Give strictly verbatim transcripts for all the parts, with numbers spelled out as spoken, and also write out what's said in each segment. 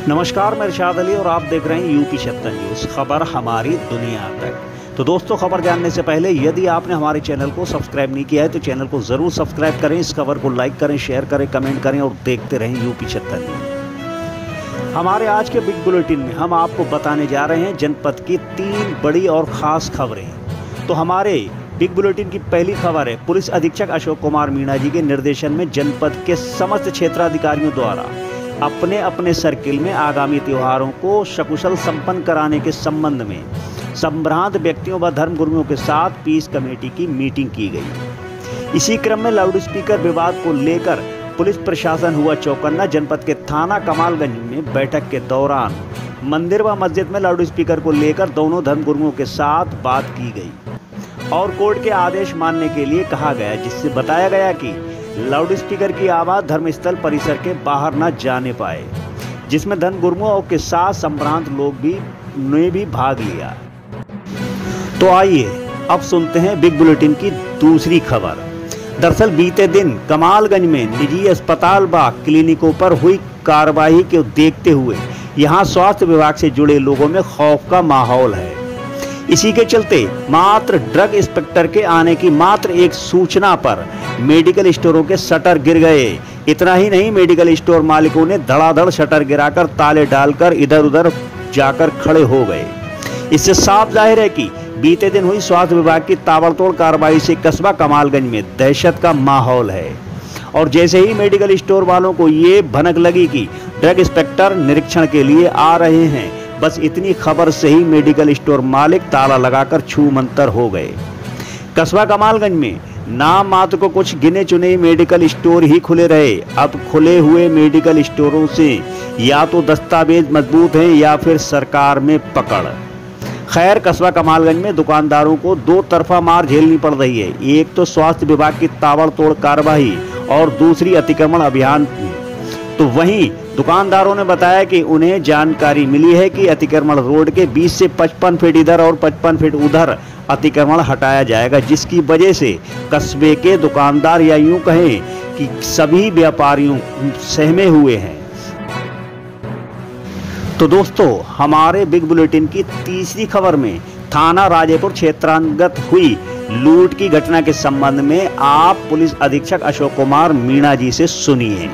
नमस्कार, मैं इरशाद अली और आप देख रहे हैं यूपी सत्तर न्यूज़, खबर हमारी दुनिया तक। तो दोस्तों, खबर जानने से पहले यदि आपने हमारे चैनल को सब्सक्राइब नहीं किया है तो चैनल को ज़रूर सब्सक्राइब करें, इस खबर को लाइक करें, शेयर करें, कमेंट करें और देखते रहें यूपी सत्तर न्यूज़। हमारे आज के बिग बुलेटिन में हम आपको बताने जा रहे हैं जनपद की तीन बड़ी और ख़ास खबरें। तो हमारे बिग बुलेटिन की पहली खबर है, पुलिस अधीक्षक अशोक कुमार मीणा जी के निर्देशन में जनपद के समस्त क्षेत्राधिकारियों द्वारा अपने अपने सर्किल में आगामी त्योहारों को सकुशल संपन्न कराने के संबंध में संभ्रांत व्यक्तियों व धर्मगुरुओं के साथ पीस कमेटी की मीटिंग की गई। इसी क्रम में लाउड स्पीकर विवाद को लेकर पुलिस प्रशासन हुआ चौकन्ना। जनपद के थाना कमालगंज में बैठक के दौरान मंदिर व मस्जिद में लाउड स्पीकर को लेकर दोनों धर्मगुरुओं के साथ बात की गई और कोर्ट के आदेश मानने के लिए कहा गया, जिससे बताया गया कि लाउड स्पीकर की आवाज़ धर्मस्थल परिसर के बाहर न जाने पाए, जिसमें धर्मगुरुओं के साथ संभ्रांत लोग भी ने भी भाग लिया। तो आइए अब सुनते हैं बिग बुलेटिन की दूसरी खबर। दरअसल बीते दिन कमालगंज में निजी अस्पताल व क्लिनिकों पर हुई कार्रवाई को देखते हुए यहां स्वास्थ्य विभाग से जुड़े लोगों में खौफ का माहौल है। इसी के चलते मात्र ड्रग इंस्पेक्टर के आने की मात्र एक सूचना पर मेडिकल स्टोरों के शटर गिर गए। इतना ही नहीं, मेडिकल स्टोर मालिकों ने धड़ाधड़ शटर गिराकर ताले डालकर इधर उधर जाकर खड़े हो गए। इससे साफ जाहिर है कि बीते दिन हुई स्वास्थ्य विभाग की ताबड़तोड़ कार्रवाई से कस्बा कमालगंज में दहशत का माहौल है। और जैसे ही मेडिकल स्टोर वालों को ये भनक लगी कि ड्रग इंस्पेक्टर निरीक्षण के लिए आ रहे हैं, बस इतनी खबर से ही मेडिकल स्टोर मालिक ताला लगाकर छू मंतर हो गए। कस्बा कमालगंज में नाम मात्र को कुछ गिने चुने मेडिकल स्टोर ही खुले रहे। अब खुले हुए मेडिकल स्टोरों से या तो दस्तावेज मजबूत हैं या फिर सरकार में पकड़। खैर, कस्बा कमालगंज में दुकानदारों को दो तरफा मार झेलनी पड़ रही है। एक तो स्वास्थ्य विभाग की ताबड़तोड़ कार्रवाई और दूसरी अतिक्रमण अभियान। तो वहीं दुकानदारों ने बताया कि उन्हें जानकारी मिली है कि अतिक्रमण रोड के बीस से पचपन फीट इधर और पचपन फीट उधर अतिक्रमण हटाया जाएगा, जिसकी वजह से कस्बे के दुकानदार या यूं कहें कि सभी व्यापारियों सहमे हुए हैं। तो दोस्तों, हमारे बिग बुलेटिन की तीसरी खबर में थाना राजेपुर क्षेत्रांतर्गत हुई लूट की घटना के संबंध में आप पुलिस अधीक्षक अशोक कुमार मीणा जी से सुनिए।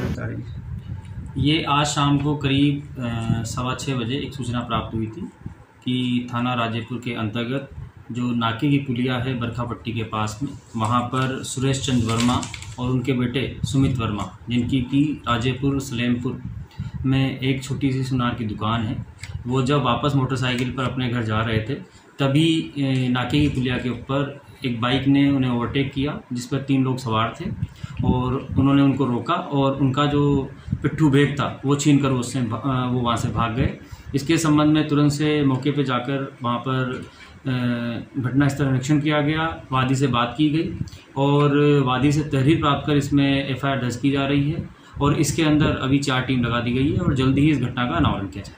ये आज शाम को करीब सवा छः बजे एक सूचना प्राप्त हुई थी कि थाना राजेपुर के अंतर्गत जो नाके की पुलिया है बरखापट्टी के पास में, वहाँ पर सुरेश चंद्र वर्मा और उनके बेटे सुमित वर्मा, जिनकी की राजेपुर सलेमपुर में एक छोटी सी सुनार की दुकान है, वो जब वापस मोटरसाइकिल पर अपने घर जा रहे थे तभी नाके की पुलिया के ऊपर एक बाइक ने उन्हें ओवरटेक किया, जिस पर तीन लोग सवार थे और उन्होंने उनको रोका और उनका जो पिट्ठू बैग था वो छीन कर उससे वो वहाँ से भाग गए। इसके संबंध में तुरंत से मौके पर जाकर वहाँ पर घटना स्थल निरीक्षण किया गया, वादी से बात की गई और वादी से तहरीर प्राप्त कर इसमें एफ आई आर दर्ज की जा रही है और इसके अंदर अभी चार टीम लगा दी गई है और जल्दी ही इस घटना का अनावरण किया जाएगा।